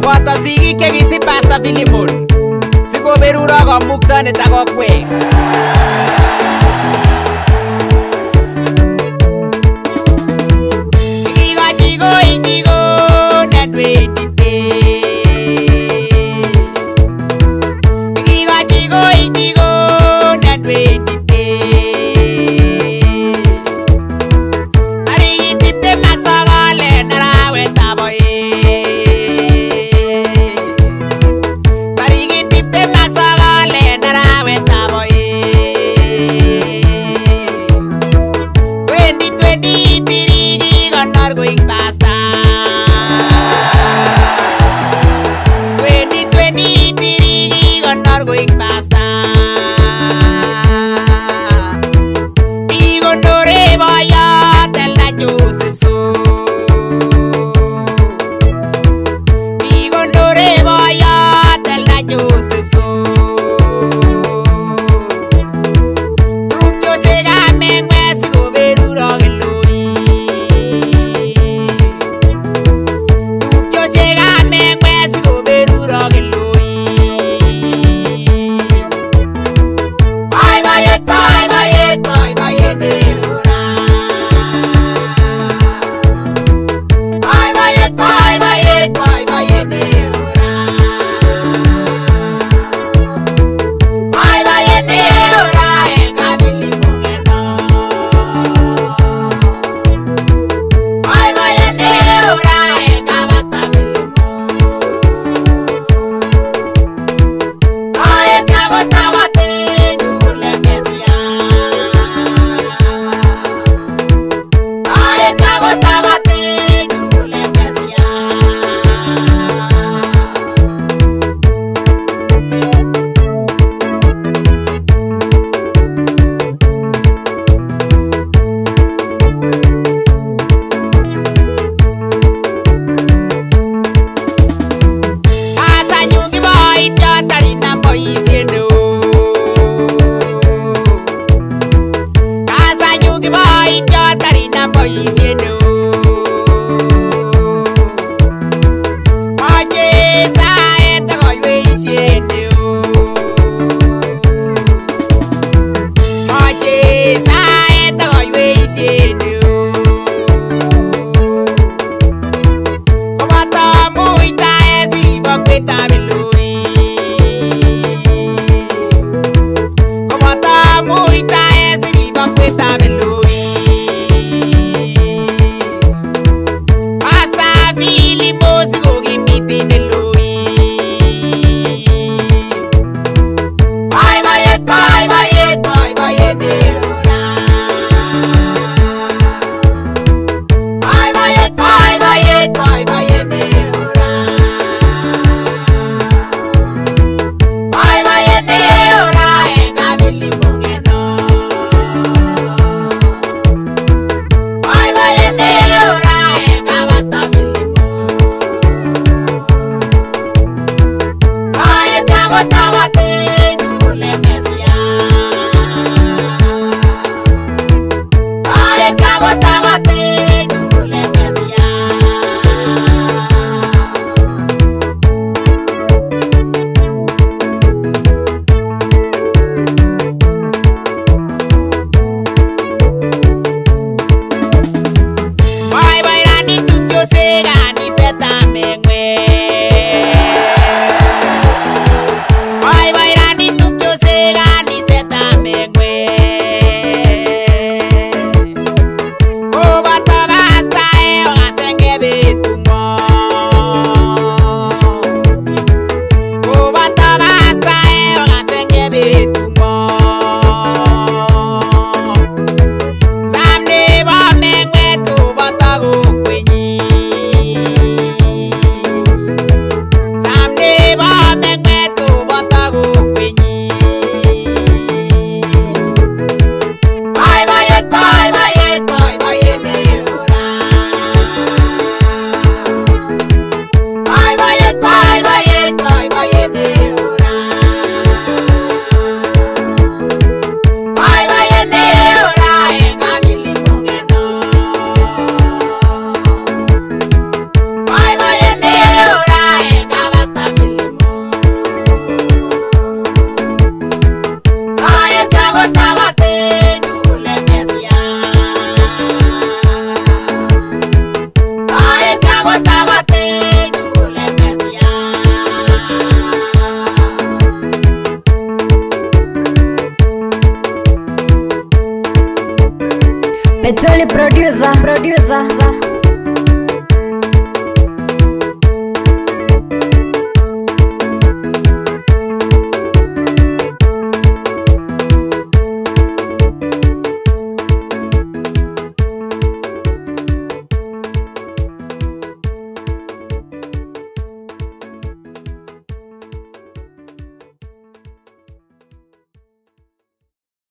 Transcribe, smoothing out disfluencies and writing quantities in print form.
koboto sigik chekisib Pastor Philemon sikoberuro komuktonet ak kokwet. Kikochi koik Deacon en 2010. Kikochi koik Deacon en 2010. Tarikit 29 en arawetab oeng. Tarikit 29 en arawetab oeng. 2023 kikonor koik pastor. 2023 kikonor koik pastor. Kikonore boyot Elder Joseph So. Kikonore boyot Elder Joseph So. Tupchosiek ab meng'wet sikoberuro keloi. Tupchosiek ab meng'wet sikoberuro keloi. Boiboiyet, boiboiyet, boiboiyet neura. Boiboiyet, boiboiyet, boiboiyet neura. Boiboiyet neura en Kabilimung'eno. Boiboiyet neura en Kapastor Philemon. Boiboiyet kakotakoten tugul en Mesia. Boiboiyet kakotakoten tugul en Mesia. Kasanyun kiboitiot tarinam boisiet neo. Kasanyun kiboitiot tarinam boisiet neo. Moche saet ak koiweisiet neo. Moche saet ak koiweisiet neo. Koboto muitaet siribokwetab Eloi. Koboto muitaet siribokwetab Eloi. Pastor Philemon sikokimiten Eloi. Boiboiyet, boiboiyet, boiboiyet neura. Boiboiyet, boiboiyet, boiboiyet neura. Boiboiyet neura en Kabilimung'eno. Boiboiyet neura en Kapastor Philemon. Boiboiyet kakotakoten tugul en Mesia. Boiboiyet kakotakoten tugul en Mesia. Boiboirani tupchosiek kanisetab meng'wet.